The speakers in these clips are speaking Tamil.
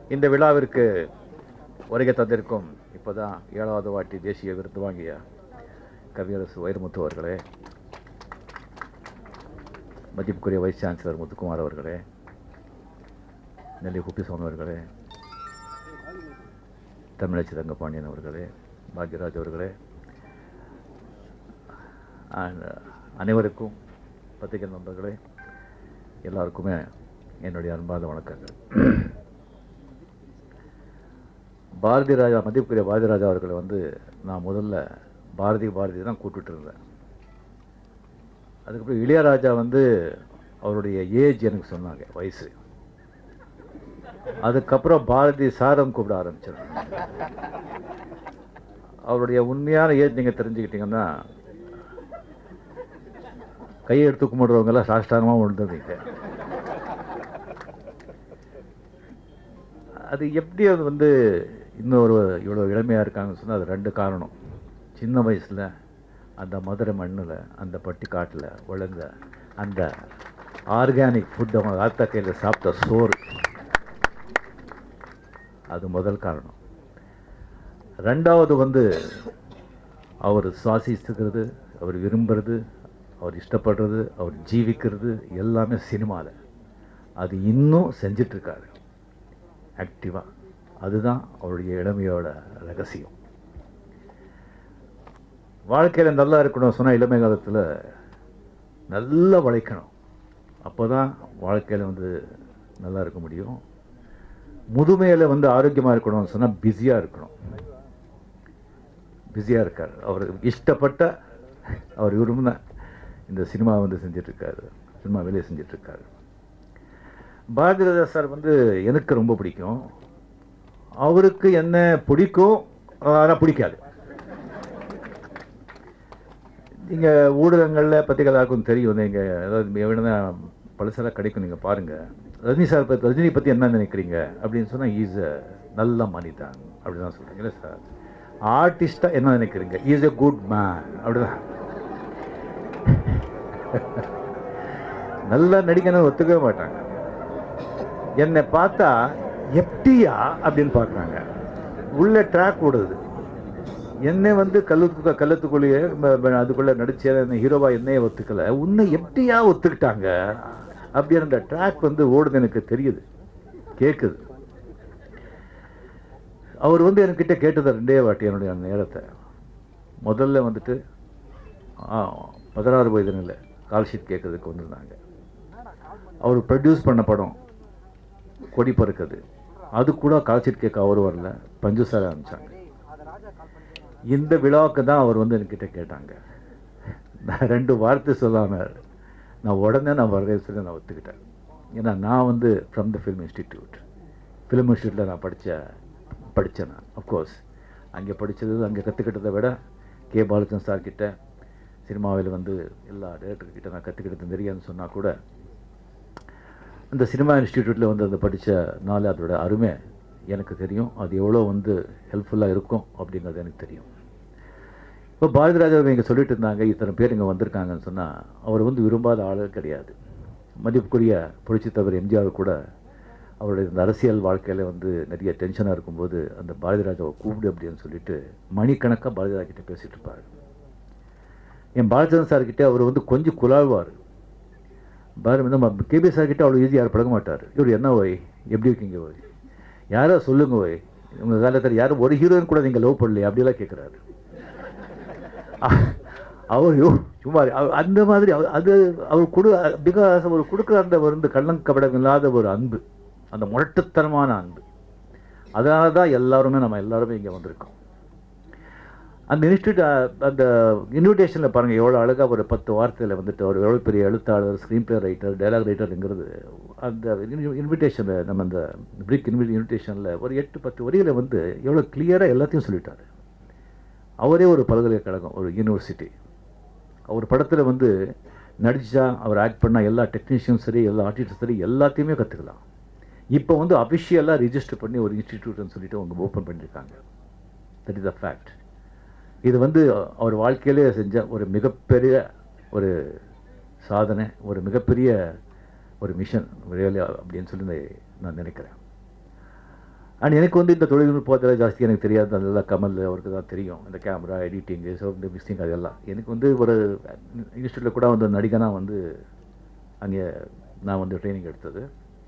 இந்த விழாவிற்கு வருகை தந்திருக்கும் இப்போதான் 7வது வாட்டி தேசிய விருது வாங்கிய கவியரசு வைரமுத்து அவர்களே, மதிப்புக்குரிய வைஸ் சான்சலர் முத்துக்குமார் அவர்களே, நெல்லை குப்பிசாமி அவர்களே, தமிழச்சி தங்கபாண்டியன் அவர்களே, பாக்யராஜ் அவர்களே, அனைவருக்கும் பத்திரிகை நண்பர்களே, எல்லாருக்குமே என்னுடைய அன்பான வணக்கங்கள். பாரதி ராஜா, மதிப்புக்குரிய பாரதி ராஜா அவர்களை நான் முதல்ல பாரதி தான் கூப்பிட்டு இருந்தேன். அதுக்கப்புறம் இளையராஜா அவருடைய ஏஜ் எனக்கு சொன்னாங்க, வயசு. அதுக்கப்புறம் பாரதி சாரம் கூப்பிட ஆரம்பிச்சிருந்தேன். அவருடைய உண்மையான ஏஜ் நீங்கள் தெரிஞ்சுக்கிட்டீங்கன்னா, கையை எடுத்து கும்பிடுறவங்கெல்லாம் சாஷ்டாங்கமாக விழுந்துருந்தீங்க. அது எப்படி அது இன்னொரு இவ்வளோ இளமையாக இருக்காங்கன்னு சொன்னால் அது 2 காரணம். சின்ன வயசில் அந்த மதுரை மண்ணில், அந்த பட்டி காட்டில் வளர்ந்த அந்த ஆர்கானிக் ஃபுட் அவங்க ஆத்தா கையில் சாப்பிட்ட சோறு, அது முதல் காரணம். 2வது அவர் சுவாசிச்சுக்கிறது, அவர் விரும்புறது, அவர் இஷ்டப்படுறது, அவர் ஜீவிக்கிறது எல்லாமே சினிமாவில். அது இன்னும் செஞ்சிட்ருக்காரு ஆக்டிவாக. அதுதான் அவருடைய இளமையோட ரகசியம். வாழ்க்கையில் நல்லா இருக்கணும் சொன்னால் இளமை காலத்தில் நல்லா உழைக்கணும். அப்போ தான் வாழ்க்கையில் நல்லா இருக்க முடியும். முதுமையில் ஆரோக்கியமாக இருக்கணும்னு சொன்னால் பிஸியாக இருக்கணும். பிஸியாக இருக்கார். அவர் இஷ்டப்பட்ட, அவர் விரும்பின இந்த சினிமா செஞ்சிட்ருக்காரு, சினிமா வேலையை செஞ்சிட்ருக்காரு. பாரதி ராஜா சார் எனக்கு ரொம்ப பிடிக்கும். அவருக்கு என்ன பிடிக்கும், ஆனால் பிடிக்காது. நீங்கள் ஊடகங்களில் பத்திரிகையாளருக்கும் தெரியும். நீங்கள் ஏதாவது எவ்வளோ பழசெல்லாம் கிடைக்கும், நீங்கள் பாருங்கள். ரஜினி பற்றி என்ன நினைக்கிறீங்க அப்படின்னு சொன்னால், ஈஸ் அ நல்ல மனிதன் அப்படி தான் சொல்கிறீங்க. இல்லை சார், ஆர்டிஸ்டாக என்ன நினைக்கிறீங்க, ஈஸ் எ குட் மேன் அப்படிதான். நல்லா நடிக்கணும்னு ஒத்துக்கவே மாட்டாங்க. என்னை பார்த்தா எப்படியா அப்படின்னு பார்க்குறாங்க. உள்ள ட்ராக் ஓடுது. என்னை கள்ளத்துக்குள்ளேயே அதுக்குள்ளே நடிச்ச ஹீரோவா என்னையே ஒத்துக்கலை, உன்னை எப்படியா ஒத்துக்கிட்டாங்க அப்படின்னு அந்த ட்ராக் ஓடுது. எனக்கு தெரியுது, கேட்குது. அவர் என்கிட்ட கேட்டதை 2 வாட்டி என்னுடைய நேரத்தை. முதல்ல 16 வயதுல கால்ஷீட் கேட்கறதுக்கு வந்திருந்தாங்க. அவர் ப்ரொடியூஸ் பண்ண படம் கொடி பறக்குது, அது கூட கால்ஷீட் கேட்க அவர் வரல, பஞ்சுசார ஆரம்பிச்சாங்க. இந்த விழாவுக்கு தான் அவர் என்கிட்ட கேட்டாங்க. நான் 2 வார்த்தை சொல்லாமல் நான் உடனே வரதே சொல்லி நான் ஒத்துக்கிட்டேன். ஏன்னா நான் ஃப்ரம் த ஃபிலிம் இன்ஸ்டிடியூட்டில் நான் படித்தேன். நான் அஃப்கோர்ஸ் அங்கே படித்தது, அங்கே கற்றுக்கிட்டதை விட கே பாலச்சந்திரன் சார்கிட்ட, சினிமாவில் எல்லா டேரக்டர்கிட்ட நான் கற்றுக்கிட்டது தெரியாதுன்னு சொன்னால் கூட, அந்த சினிமா இன்ஸ்டிடியூட்டில் அதை படித்த அதோட அருமை எனக்கு தெரியும். அது எவ்வளோ ஹெல்ப்ஃபுல்லாக இருக்கும் அப்படிங்கிறது எனக்கு தெரியும். இப்போ பாரதி ராஜா இங்கே சொல்லிட்டு இருந்தாங்க, இத்தனை பேர் இங்கே வந்திருக்காங்கன்னு சொன்னால், அவர் விரும்பாத ஆளே கிடையாது. மதிப்புக்குரிய புரட்சித்தலைவர் எம்ஜிஆர் கூட அவருடைய இந்த அரசியல் வாழ்க்கையில் நிறைய டென்ஷனாக இருக்கும்போது அந்த பாரதி ராஜாவை கூப்பிடு அப்படின்னு சொல்லிட்டு மணிக்கணக்காக பாரதி ராஜா கிட்டே பேசிகிட்டு இருப்பார். என் பாலச்சந்திரன் சார்கிட்ட அவர் கொஞ்சம் குழாழ்வார். நம்ம கேபி சார்கிட்ட அவ்வளோ ஈஸியாக பழக மாட்டார். இவர் என்ன ஓய், எப்படி இருக்கீங்க ஓய், யாரோ சொல்லுங்க ஓய், உங்கள் காலத்தில் யாரும் ஒரு ஹீரோயின் கூட நீங்கள் லவ் பண்ணலையே அப்படிலாம் கேட்குறாரு. அவர் சும்மா அந்த மாதிரி அது அவர் பிகாஸ் அவர் கொடுக்குற அந்த கள்ளங்கபடம் இல்லாத ஒரு அன்பு, அந்த முரட்டுத்தனமான அன்பு. அதனால தான் நம்ம எல்லாருமே இங்கே வந்திருக்கோம். அந்த இன்ஸ்டியூட் அந்த இன்விடேஷனில் பாருங்கள் எவ்வளோ அழகாக ஒரு 10 வார்த்தையில் அவர் எவ்வளோ பெரிய எழுத்தாளர், ஸ்க்ரீன் பிளே ரைட்டர், டைலாக் ரைட்டருங்கிறது. அந்த இன்விடேஷனில் நம்ம அந்த பிரிக் இன்விடேஷனில் ஒரு 8-10 வரியில் எவ்வளோ கிளியராக எல்லாத்தையும் சொல்லிட்டார். அவரே ஒரு பல்கலைக்கழகம், ஒரு யூனிவர்சிட்டி. அவர் படத்தில் நடித்தா, அவர் ஆக்ட் பண்ணால் எல்லா டெக்னீஷியனும் சரி, எல்லா ஆர்டிஸ்டும் சரி, எல்லாத்தையுமே கற்றுக்கலாம். இப்போ அஃபிஷியலாக ரிஜிஸ்டர் பண்ணி ஒரு இன்ஸ்டிடியூட்னு சொல்லிட்டு அவங்க ஓப்பன் பண்ணியிருக்காங்க. That is a fact. இது அவர் வாழ்க்கையிலே செஞ்ச ஒரு மிகப்பெரிய ஒரு சாதனை, ஒரு மிகப்பெரிய ஒரு மிஷன் ரியலி அப்படின்னு சொல்லி நான் நினைக்கிறேன். அண்ட் எனக்கு வந்து இந்த தொழில்நுட்பத்தில் ஜாஸ்தி எனக்கு தெரியாது, அதெல்லாம் கமல் அவருக்கு தான் தெரியும், இந்த கேமரா எடிட்டிங்கு சவுண்டு மிக்சிங் அதெல்லாம். எனக்கு வந்து ஒரு இன்ஸ்டியூட்டில் கூட வந்து நடிகனாக வந்து அங்கே நான் வந்து ட்ரைனிங் எடுத்தது.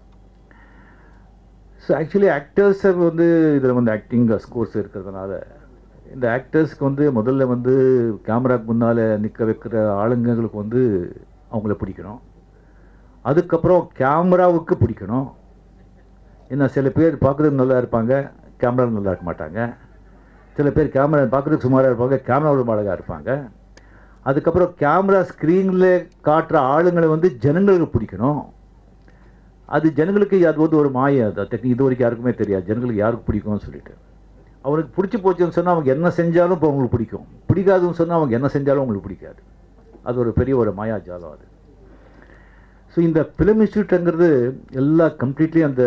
ஸோ ஆக்சுவலி ஆக்டர்ஸை வந்து இதில் வந்து ஆக்டிங் கோர்ஸ் இருக்கிறதுனால இந்த ஆக்டர்ஸ்க்கு வந்து முதல்ல வந்து கேமராக்கு முன்னால் நிற்க வைக்கிற ஆளுங்களுக்கு வந்து அவங்கள பிடிக்கணும். அதுக்கப்புறம் கேமராவுக்கு பிடிக்கணும். ஏன்னா சில பேர் பார்க்குறதுக்கு நல்லா இருப்பாங்க, கேமரா நல்லா இருக்க மாட்டாங்க. சில பேர் கேமரா பார்க்குறதுக்கு சுமாராக இருப்பாங்க, கேமராவில் அழகாக இருப்பாங்க. அதுக்கப்புறம் கேமரா ஸ்க்ரீனில் காட்டுற ஆளுங்களை வந்து ஜனங்களுக்கு பிடிக்கணும். அது ஜனங்களுக்கு அது வந்து ஒரு மாயை, அது இது வரைக்கும் யாருக்குமே தெரியாது ஜனங்களுக்கு யாருக்கு பிடிக்கும்னு சொல்லிட்டு. அவனுக்கு பிடிச்சி போச்சுன்னு சொன்னால் அவங்க என்ன செஞ்சாலும் இப்போ அவங்களுக்கு பிடிக்கும், பிடிக்காதுன்னு சொன்னால் அவங்க என்ன செஞ்சாலும் அவங்களுக்கு பிடிக்காது. அது ஒரு பெரிய ஒரு மாயாஜாலம் அது. ஸோ இந்த ஃபிலிம் இன்ஸ்டியூட்டுங்கிறது எல்லா கம்ப்ளீட்லி அந்த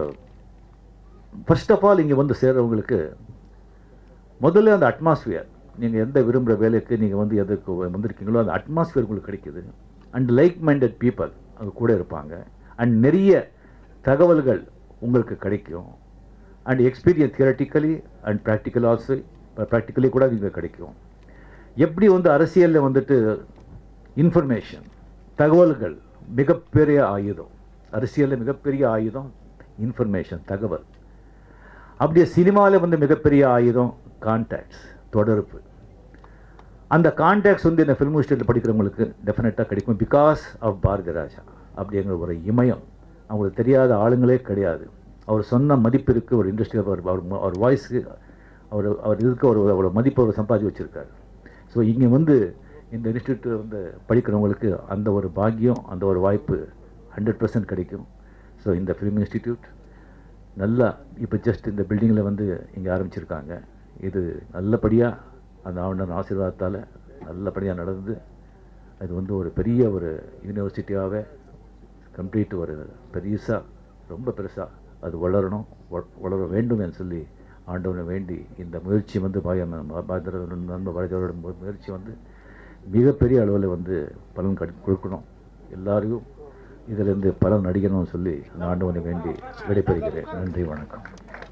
ஃபர்ஸ்ட் ஆஃப் ஆல் இங்கே வந்து சேர்றவங்களுக்கு முதல்ல அந்த அட்மாஸ்ஃபியர், நீங்கள் எந்த விரும்புகிற வேலைக்கு நீங்கள் வந்து எதுக்கு வந்திருக்கீங்களோ அந்த அட்மாஸ்ஃபியர் உங்களுக்கு கிடைக்குது. அண்ட் லைக் மைண்டட் பீப்புள் அங்கே கூட இருப்பாங்க. அண்ட் நிறைய தகவல்கள் உங்களுக்கு கிடைக்கும். And experience theoretically and practical also, practically கூட நீங்கள் கிடைக்கும். எப்படி வந்து அரசியலில் வந்துட்டு இன்ஃபர்மேஷன் தகவல்கள் மிகப்பெரிய ஆயுதம், அரசியலில் மிகப்பெரிய ஆயுதம் இன்ஃபர்மேஷன் தகவல். அப்படியே சினிமாவில் வந்து மிகப்பெரிய ஆயுதம் கான்டாக்ட்ஸ் தொடர்பு. அந்த கான்டாக்ட்ஸ் வந்து இந்த ஃபிலிம் இன்ஸ்டியூட்டில் படிக்கிறவங்களுக்கு டெஃபினட்டாக கிடைக்கும். பிகாஸ் ஆஃப் பாரதிராஜா அப்படிங்கிற ஒரு இமயம். அவங்களுக்கு தெரியாத ஆளுங்களே கிடையாது. அவர் சொன்ன மதிப்பு இருக்குது ஒரு இண்டஸ்ட்ரியில், அவர் வாய்ஸுக்கு அவர் இதுக்கு ஒரு மதிப்பு அவர் சம்பாதிச்சு வச்சுருக்காரு. ஸோ இங்கே வந்து இந்த இன்ஸ்டியூட்டில் வந்து படிக்கிறவங்களுக்கு அந்த ஒரு பாக்கியம், அந்த ஒரு வாய்ப்பு 100% கிடைக்கும். ஸோ இந்த ஃபிலிம் இன்ஸ்டிடியூட் நல்லா இப்போ ஜஸ்ட் இந்த பில்டிங்கில் வந்து இங்கே ஆரம்பிச்சிருக்காங்க. இது நல்லபடியாக அந்த ஆண்டவன் ஆசீர்வாதத்தால் நல்லபடியாக நடந்து அது வந்து ஒரு பெரிய ஒரு யூனிவர்சிட்டியாகவே கம்ப்ளீட் ஒரு பெருசாக ரொம்ப பெருசாக அது வளர வேண்டும் என்று சொல்லி ஆண்டவனை வேண்டி இந்த முயற்சி வந்து பாரதியோட முயற்சி வந்து மிகப்பெரிய அளவில் வந்து பலன் கொடுக்கணும். எல்லாருக்கும் இதிலேருந்து பலன் நடிக்கணும்னு சொல்லி நான் ஆண்டவனை வேண்டி விடைபெறுகிறேன். நன்றி, வணக்கம்.